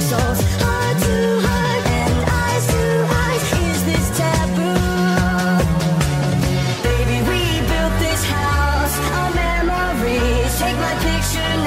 pixels, heart to heart and eyes to eyes. Is this taboo? Baby, we built this house, our memories. Take my picture